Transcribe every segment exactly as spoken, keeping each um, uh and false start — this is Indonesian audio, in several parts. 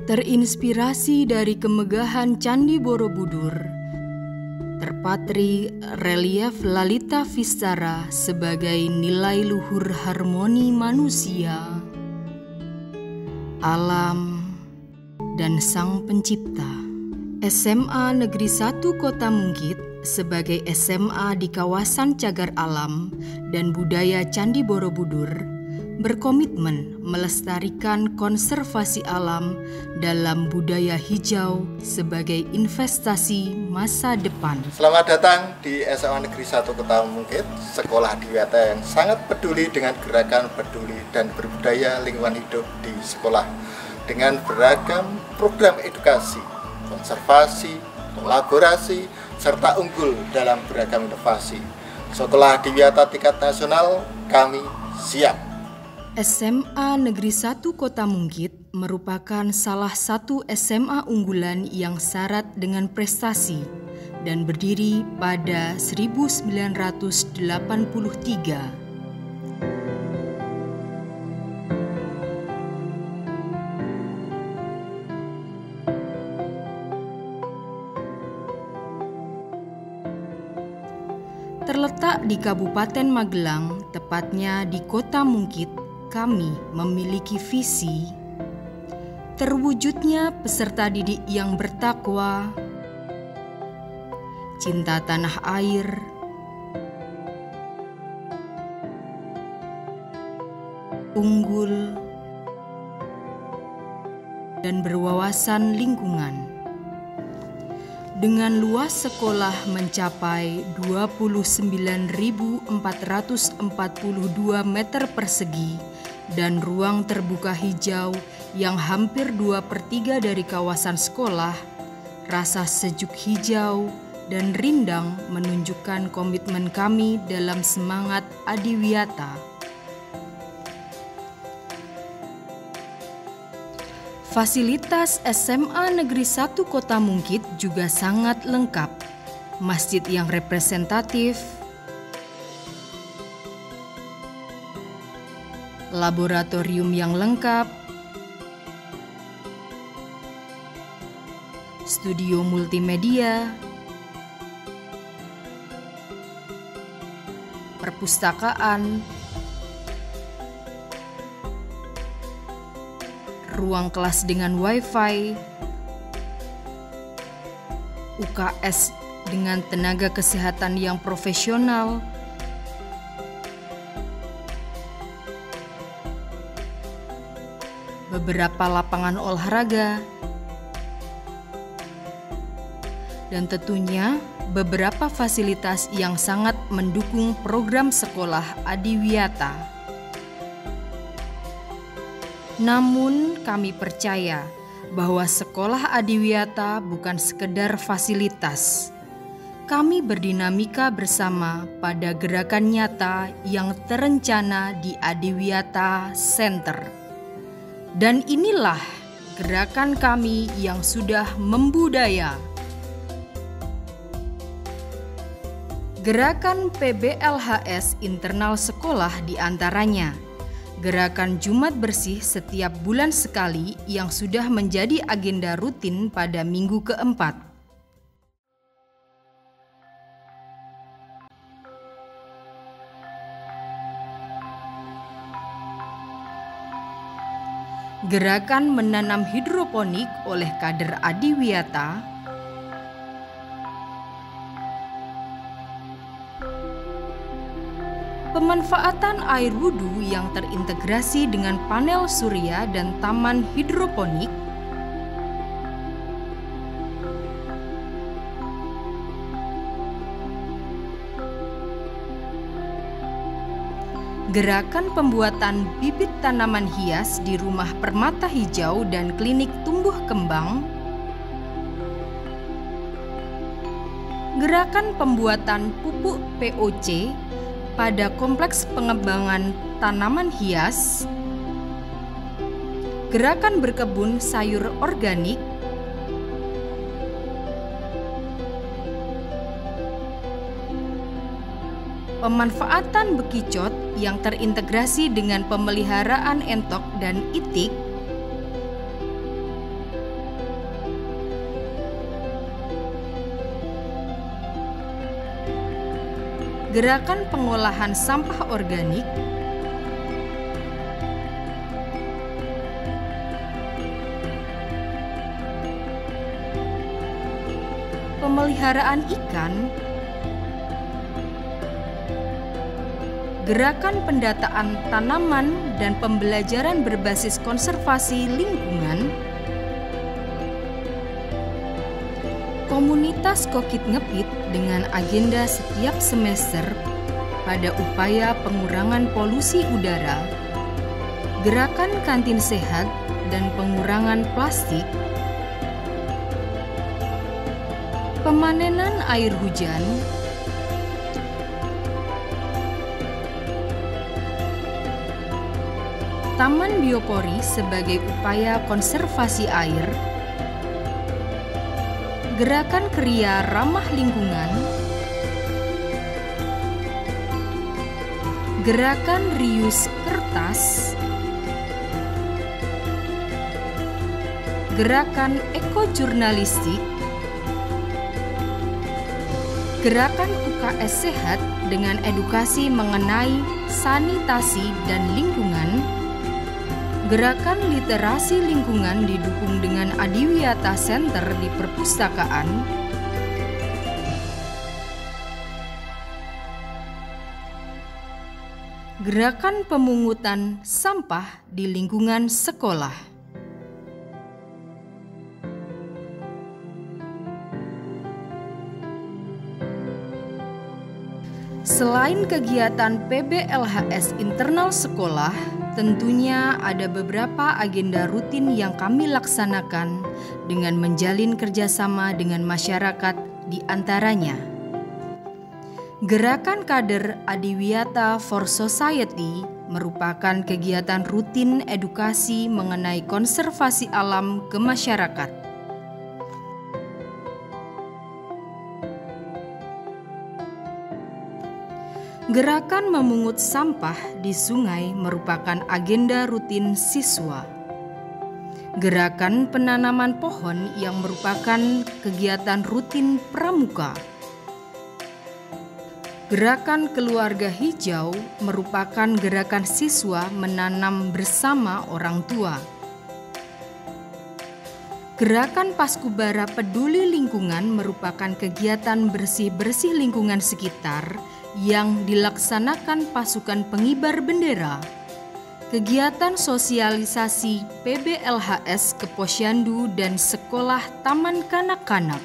Terinspirasi dari kemegahan Candi Borobudur, terpatri relief Lalita Vistara sebagai nilai luhur harmoni manusia, alam, dan Sang Pencipta. S M A Negeri satu Kota Mungkit sebagai S M A di kawasan Cagar Alam dan Budaya Candi Borobudur berkomitmen melestarikan konservasi alam dalam budaya hijau sebagai investasi masa depan. Selamat datang di S M A Negeri satu Kota Mungkit, sekolah adiwiyata yang sangat peduli dengan gerakan peduli dan berbudaya lingkungan hidup di sekolah dengan beragam program edukasi, konservasi, kolaborasi, serta unggul dalam beragam inovasi. Sekolah adiwiyata tingkat nasional, kami siap. S M A Negeri satu Kota Mungkit merupakan salah satu S M A unggulan yang syarat dengan prestasi dan berdiri pada seribu sembilan ratus delapan puluh tiga. Terletak di Kabupaten Magelang, tepatnya di Kota Mungkit, kami memiliki visi terwujudnya peserta didik yang bertakwa, cinta tanah air, unggul, dan berwawasan lingkungan. Dengan luas sekolah mencapai dua puluh sembilan ribu empat ratus empat puluh dua meter persegi dan ruang terbuka hijau yang hampir dua per tiga dari kawasan sekolah, rasa sejuk hijau dan rindang menunjukkan komitmen kami dalam semangat adiwiyata. Fasilitas S M A Negeri satu Kota Mungkit juga sangat lengkap. Masjid yang representatif, laboratorium yang lengkap, studio multimedia, perpustakaan, ruang kelas dengan wifi, U K S dengan tenaga kesehatan yang profesional, beberapa lapangan olahraga, dan tentunya beberapa fasilitas yang sangat mendukung program sekolah adiwiyata. Namun kami percaya bahwa sekolah adiwiyata bukan sekedar fasilitas. Kami berdinamika bersama pada gerakan nyata yang terencana di Adiwiyata Center. Dan inilah gerakan kami yang sudah membudaya. Gerakan P B L H S internal sekolah diantaranya. Gerakan Jumat Bersih setiap bulan sekali yang sudah menjadi agenda rutin pada minggu keempat. Gerakan menanam hidroponik oleh kader adiwiyata. Pemanfaatan air wudhu yang terintegrasi dengan panel surya dan taman hidroponik. Gerakan pembuatan bibit tanaman hias di rumah permata hijau dan klinik tumbuh kembang. Gerakan pembuatan pupuk P O C pada kompleks pengembangan tanaman hias, gerakan berkebun sayur organik, pemanfaatan bekicot yang terintegrasi dengan pemeliharaan entok dan itik, gerakan pengolahan sampah organik, pemeliharaan ikan, gerakan pendataan tanaman dan pembelajaran berbasis konservasi lingkungan, komunitas Kokit Ngepit dengan agenda setiap semester pada upaya pengurangan polusi udara, gerakan kantin sehat dan pengurangan plastik, pemanenan air hujan, Taman Biopori sebagai upaya konservasi air, gerakan kriya ramah lingkungan, gerakan reuse kertas, gerakan ekojurnalistik, gerakan U K S sehat dengan edukasi mengenai sanitasi dan lingkungan, gerakan literasi lingkungan didukung dengan Adiwiyata Center di perpustakaan, gerakan pemungutan sampah di lingkungan sekolah. Selain kegiatan P B L H S internal sekolah, tentunya ada beberapa agenda rutin yang kami laksanakan dengan menjalin kerjasama dengan masyarakat, di antaranya Gerakan Kader Adiwiyata for Society merupakan kegiatan rutin edukasi mengenai konservasi alam ke masyarakat. Gerakan memungut sampah di sungai merupakan agenda rutin siswa. Gerakan penanaman pohon yang merupakan kegiatan rutin pramuka. Gerakan keluarga hijau merupakan gerakan siswa menanam bersama orang tua. Gerakan Paskubara Peduli Lingkungan merupakan kegiatan bersih-bersih lingkungan sekitar yang dilaksanakan pasukan pengibar bendera. Kegiatan sosialisasi P B L H S ke Posyandu dan Sekolah Taman Kanak-Kanak.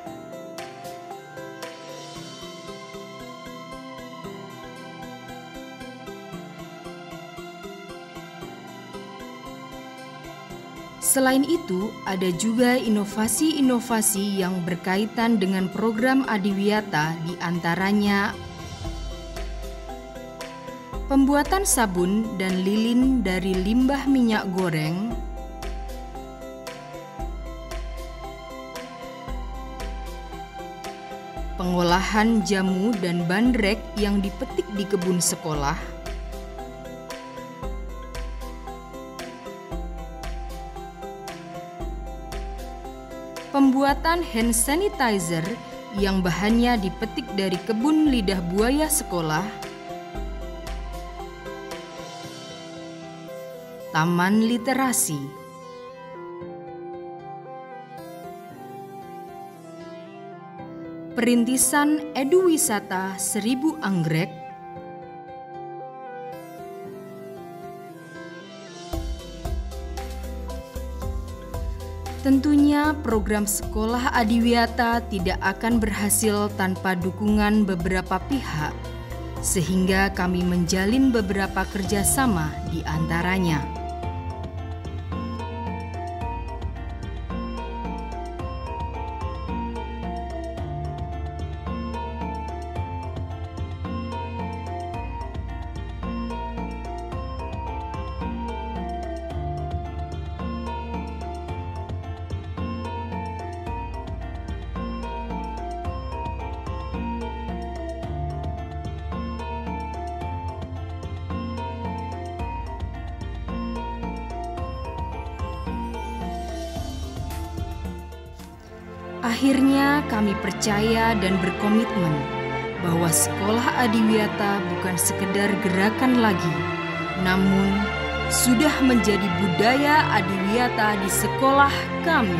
Selain itu, ada juga inovasi-inovasi yang berkaitan dengan program Adiwiyata, di antaranya pembuatan sabun dan lilin dari limbah minyak goreng, pengolahan jamu dan bandrek yang dipetik di kebun sekolah, pembuatan hand sanitizer yang bahannya dipetik dari kebun lidah buaya sekolah, taman literasi, perintisan eduwisata Seribu Anggrek, tentunya program sekolah Adiwiyata tidak akan berhasil tanpa dukungan beberapa pihak, sehingga kami menjalin beberapa kerjasama di antaranya. Akhirnya kami percaya dan berkomitmen bahwa Sekolah Adiwiyata bukan sekedar gerakan lagi, namun sudah menjadi budaya Adiwiyata di sekolah kami.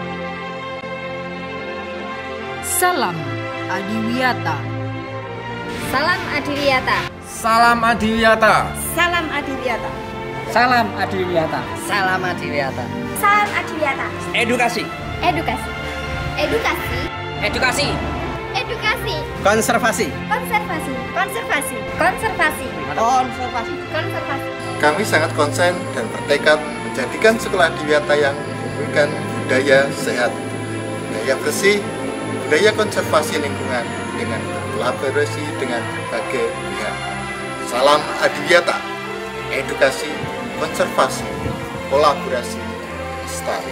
Salam Adiwiyata. Salam Adiwiyata. Salam Adiwiyata. Salam Adiwiyata. Salam Adiwiyata. Salam Adiwiyata. Salam Adiwiyata. Edukasi. Edukasi. Edukasi. Edukasi. Edukasi. Konservasi. Konservasi. Konservasi. Konservasi. Konservasi. Konservasi. Kami sangat konsen dan bertekad menjadikan Sekolah Adiwiyata yang memberikan budaya sehat, budaya bersih, budaya konservasi lingkungan dengan berkolaborasi dengan berbagai pihak. Salam Adiwiyata, edukasi, konservasi, kolaborasi, lestari.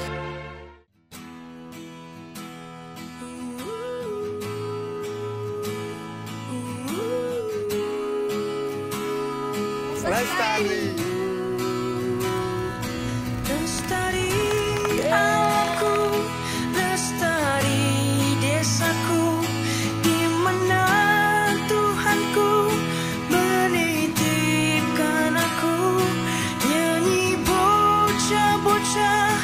Lestari. Lestari alamku, lestari desaku, di mana Tuhanku menitipkan aku. Nyanyi bocah-bocah